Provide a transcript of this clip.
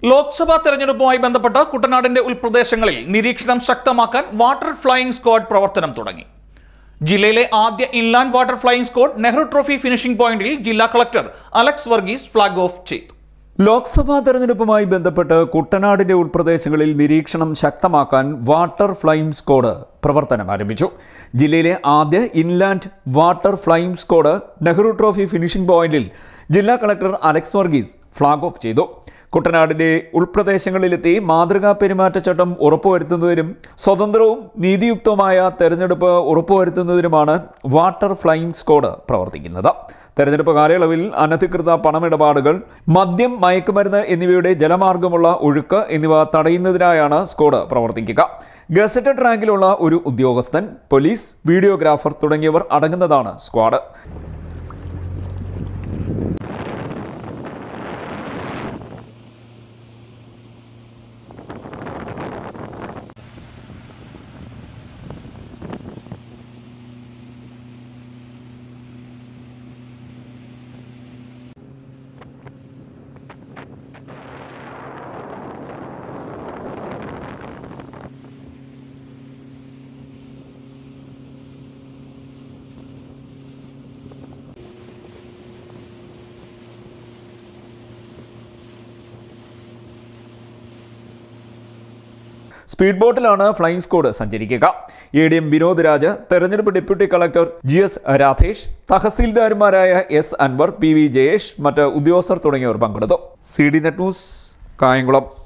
ലോക്സഭാ തെരഞ്ഞെടുപ്പുമായി ബന്ധപ്പെട്ട് കുട്ടനാടിന്റെ ഉൾപ്രദേശങ്ങളിൽ നിരീക്ഷണം ശക്തമാക്കാൻ വാട്ടർ ഫ്ലൈയിംഗ് സ്ക്വാഡ് പ്രവർത്തനം തുടങ്ങി. ജില്ലയിലെ ആദ്യ inland water flying squad Nehru trophy finishing പോയിന്റിൽ ജില്ലാ collector Alex Varghese flag off ചെയ്തു. ലോക്സഭാ തെരഞ്ഞെടുപ്പുമായി ബന്ധപ്പെട്ട് കുട്ടനാടിന്റെ ഉൾപ്രദേശങ്ങളിൽ നിരീക്ഷണം ശക്തമാക്കാൻ വാട്ടർ ഫ്ലൈയിംഗ് സ്ക്വാഡ് പ്രവർത്തനം ആരംഭിച്ചു. ജില്ലയിലെ ആദ്യ inland water flying squad Nehru trophy finishing പോയിന്റിൽ ജില്ലാ collector Alex Varghese flag off ചെയ്തു. കുട്ടനാടിന്റെ ഉൾപ്രദേശങ്ങളിലെത്തി മാതൃകാ പെരുമാറ്റച്ചട്ടം ഉറപ്പുവരുത്തുന്നതിനും സ്വതന്ത്രവും നീതിയുക്തവുമായ തെരഞ്ഞെടുപ്പ് ഉറപ്പുവരുത്തുന്നതിനുമാണ് വാട്ടർ ഫ്ലൈയിംഗ് സ്ക്വാഡ് പ്രവർത്തിക്കുന്നത്. തെരഞ്ഞെടുപ്പ് കാലയളവിൽ അനധികൃത പണമിടപാടുകൾ, മദ്യം, മയക്കുമരുന്ന് എന്നിവയുടെ ജലമാർഗമുള്ള ഒഴുക്ക് എന്നിവ തടയുന്നതിനായാണ് സ്ക്വാഡ് പ്രവർത്തിക്കുക. ഗസറ്റഡ് റാങ്കിലുള്ള ഒരു ഉദ്യോഗസ്ഥൻ, പോലീസ്, വീഡിയോഗ്രാഫർ തുടങ്ങിയവർ അടങ്ങുന്നതാണ് സ്ക്വാഡ്. സ്പീഡ് ബോട്ടിലാണ് ഫ്ലൈയിംഗ് സ്ക്വാഡ് സഞ്ചരിക്കുക. ADM വിനോദ് രാജ്, തെരഞ്ഞെടുപ്പ് ഡെപ്യൂട്ടി കളക്ടർ GS രാധേഷ്, തഹസീൽദാർമാരായ S അൻവർ, PV ജയേഷ്, മറ്റ് ഉദ്യോഗസ്ഥർ തുടങ്ങിയവർ പങ്കെടുത്തു. CD net news, Kayamkulam.